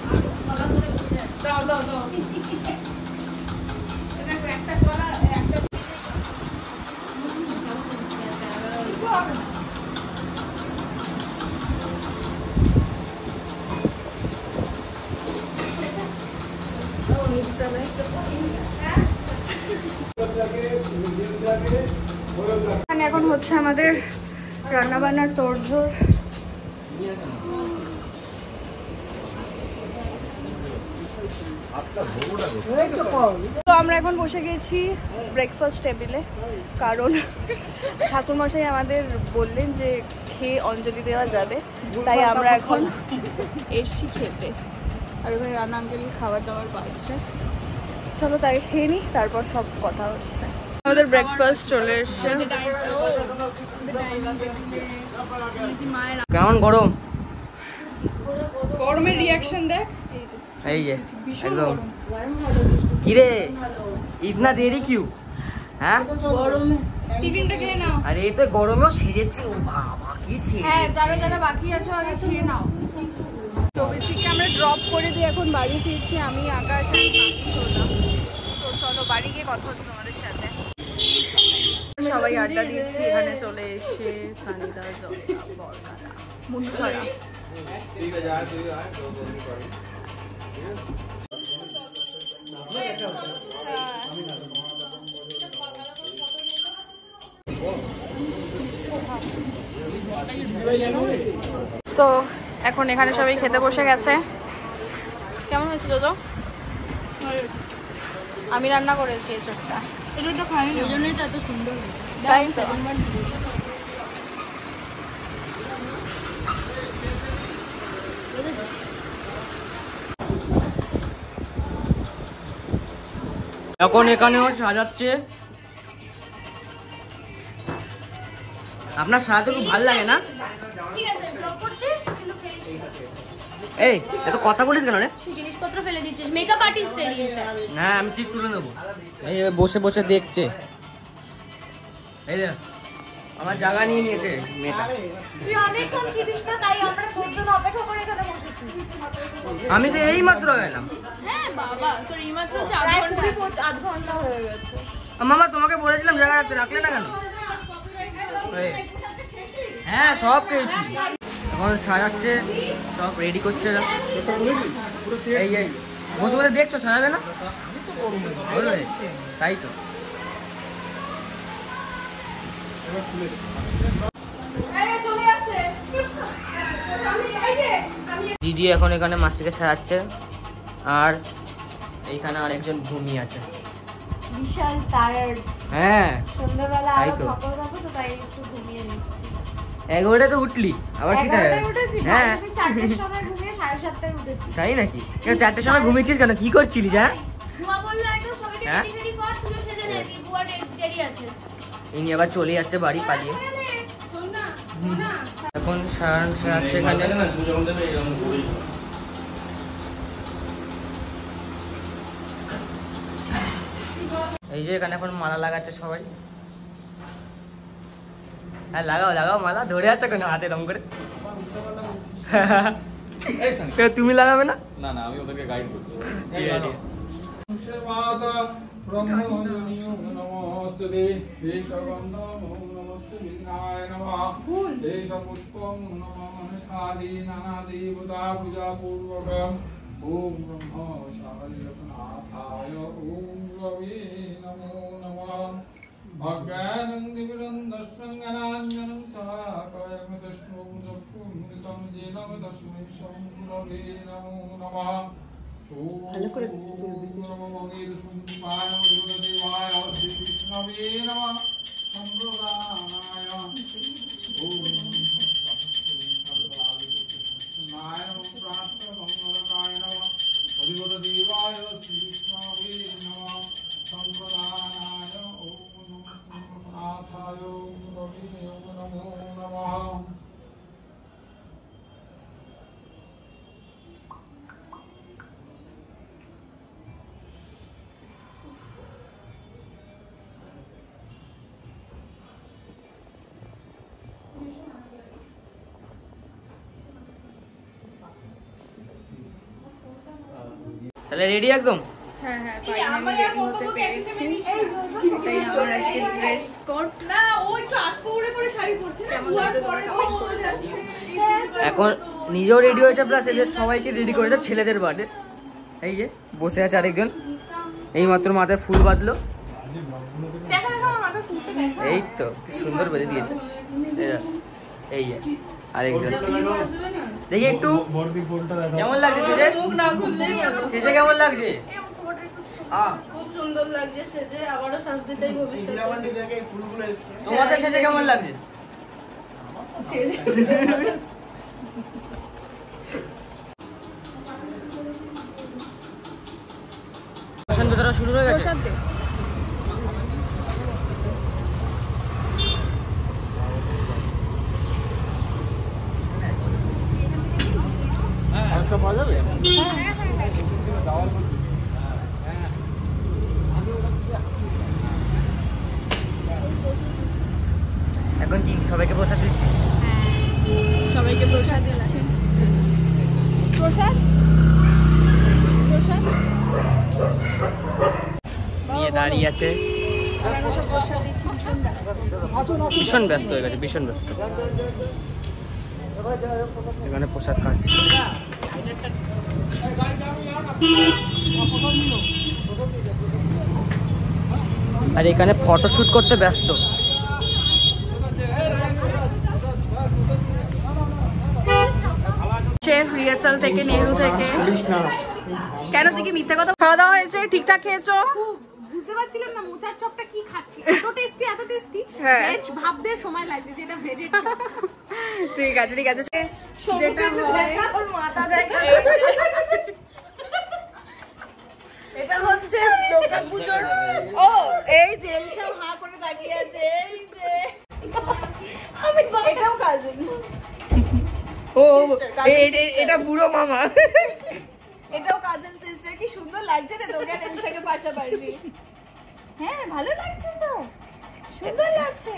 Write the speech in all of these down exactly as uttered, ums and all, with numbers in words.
দাও দাও দাও একটা কলা একটা এখন হচ্ছে আমাদের রান্না বান্নার তোড়জোড়। তো আমরা এখন বসে গেছি ব্রেকফাস্ট টেবিলে, কারণ ঠাকুরমশাই আমাদের বললেন যে খেয়ে অঞ্জলি দেওয়া যাবে, তাই আমরা এখন এসছি খেতে। আর ওখানে রান্না আঙ্কেল খাবার দাবার বাড়ছে, চলো তাকে খেয়ে নিই, তারপর সব কথা হচ্ছে। আমাদের ব্রেকফাস্ট চলে এসছে। কেমন গরম? গরমের রিয়াকশন দেখ, এই যে একদম। কিরে ইতনা দেরি কিউ? হ্যাঁ গরমে টিফিনটা খেয়ে নাও। আরে এই তো গরমেও সেজেছি। ও বাবা কি সেজেছি। হ্যাঁ, যারা যারা বাকি আছো আগে খেয়ে নাও। তো বেসিক্যালি আমরা ড্রপ করে দিয়ে এখন বাড়ি ফিরছি, আমি আকাশ আর বাকি হলাম। তো চলো বাড়ি গিয়ে কথা হচ্ছে তোমাদের সাথে। সবাই আড্ডা দিয়েছি, এখানে চলে এসে সানিদা, জলদা, বর্ণারা, মুন্ডুছড়া। তো এখন এখানে সবাই খেতে বসে গেছে। কেমন হয়েছে জোজো? আমি রান্না করেছি এই চোখটা, এই জন্য খাই না, এই জন্যই তো এত সুন্দর। তাই তো এখন এখানেও সাজাচ্ছে। আপনার সাজাতে খুব ভালো লাগে না? ঠিক আছে, ব্লগ করছিস কিন্তু এই এত কথা বলিস কেন রে? জিনিসপত্র ফেলে দিচ্ছিস, মেকআপ আর্টিস্ট এর। হ্যাঁ আমি ঠিক তুলে নেবো। এই বসে বসে দেখছে, এই দেখ আমার জায়গা নিয়ে নিয়েছে মেয়েটা। তুই অনেকক্ষণ ছিলিস না, তাই আমরা তোর জন্য অপেক্ষা করে এখানে বসেছি। আমি তো এই মাত্র গেলাম। হ্যাঁ বাবা, তোর এই মাত্র হচ্ছে আধ ঘন্টা আধ ঘন্টা হয়ে গেছে। মামা তোমাকে বলেছিলাম জায়গা রাখতে, রাখলে না কেন? হ্যাঁ সব পেয়েছি। এখন সাজাচ্ছে, সব রেডি করছে। এই এই বসে বসে দেখছো, সাজাবে না? তাই তো। দিদি এখন এখানে মাসিকে সাজাচ্ছে, আর এইখানে আরেকজন ঘুমিয়ে আছে। বিশাল টায়ার্ড। হ্যাঁ সন্ধ্যাবেলা তাই আরো তো। থকো থকো, তো তাই একটু ঘুমিয়ে নিচ্ছি। এগারোটায় তো উঠলি, আবার কি টায়ার্ড? এগারোটায় উঠেছি, হ্যাঁ আমি চারটের সময় ঘুমিয়ে সাড়ে সাতটায় উঠেছি। তাই নাকি? কেন চারটের সময় ঘুমিয়েছিস কেন? কি করছিলি যা? বুয়া বললো একদম সবাইকে হ্যাঁ? রেডি রেডি কর, তুইও সেজে নে, বুয়া দেরি আছে। ইনি আবার চলে যাচ্ছে বাড়ি পালিয়ে। শোন না, শোন না। এখন সারান সারাচ্ছে এখানে। এই যে এখানে এখন মালা লাগাচ্ছে সবাই। হ্যাঁ লাগাও লাগাও মালা। ধরে আছে কেন হাতে রং করে? তুমি লাগাবে না? না না, আমি ওদেরকে গাইড করছি। ওম ব্রহ্ম শারীরনাথায় ওম রবি নমো নমঃ। ভজ্ঞানং দিব্যন্দস্মং জ্ঞানাঞ্জনং সাকায়ং তস্মৈ চক্ষুর্মিলিতং येन তস্মৈ শ্রী রবি নমো নমঃ। ওম নমো ভগবতে দেবায় শ্রী বিষ্ণবে নমঃ। সম্প্রদানায় ওম তাহলে রেডি একদম? হ্যাঁ হ্যাঁ ফাইনালি রেডি হতে পেরেছি। তাই আমার আজকে ড্রেস কোড না ও একটু আটকে উড়ে করে শাড়ি পরছে কেমন লাগছে তোমরা কমেন্ট করে যাচ্ছে। এখন নিজেও রেডি হয়েছে প্লাস এদের সবাইকে রেডি করেছে ছেলেদের বার্থডে। এই যে বসে আছে আরেকজন, এই মাত্র মাথায় ফুল বাঁধলো। দেখা দেখা আমার মাথায় ফুলটা দেখা। এই তো কি সুন্দর বেঁধে দিয়েছে। এই যে আরেকজন দেখি একটু কেমন লাগছে সেজে? মুখ না খুললেই ভালো। সেজে কেমন লাগছে? খুব সুন্দর লাগছে সেজে, আবারও সাজতে চাই ভবিষ্যতে। তোমাদের সেজে কেমন লাগছে? সেজে প্রসাদ শুরু হয়ে গেছে। প্রসাদ দে। পাওয়া যাবে? এখন কি সবাইকে প্রসাদ দিচ্ছি? সবাইকে প্রসাদ দিচ্ছি। প্রসাদ প্রসাদ নিয়ে দাঁড়িয়ে আছে, আমরা সব প্রসাদ দিচ্ছি। ভীষণ ব্যস্ত। ভীষণ ব্যস্ত হয়ে গেছে, ভীষণ ব্যস্ত। এখানে প্রসাদ খাচ্ছে। আর এখানে ফটোশুট করতে ব্যস্ত। রিহার্সাল থেকে নেহরু থেকে কেন তুই কি মিথ্যা কথা? খাওয়া দাওয়া হয়েছে? ঠিকঠাক খেয়েছো? বুঝতে পারছিলাম না মোচার চপটা কি খাচ্ছি, এত টেস্টি এত টেস্টি হ্যাঁ। ভেজ ভাবতে সময় লাগছে যেটা ভেজের চপ। ঠিক আছে ঠিক আছে। যেটা হয় ওর মাথা দেখা, এটা হচ্ছে দুর্গা পূজার। ও এই যে এলসাম হা করে তাকিয়ে আছে, এই যে আমি এটাও কাজিন। ও Sister, cousin এ- এ- এটা বুড়ো মামা। এটাও কাজিন সিস্টার। কি সুন্দর লাগছে রে তোকে আর এলসাকে পাশাপাশি। হ্যাঁ ভালো লাগছে তো, সুন্দর লাগছে।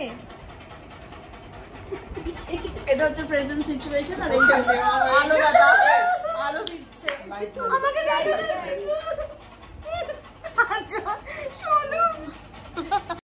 এটা হচ্ছে প্রেজেন্ট সিচুয়েশন। আর এই যে আলো দাদা আলো দিচ্ছে আমাকে। আচ্ছা শোনো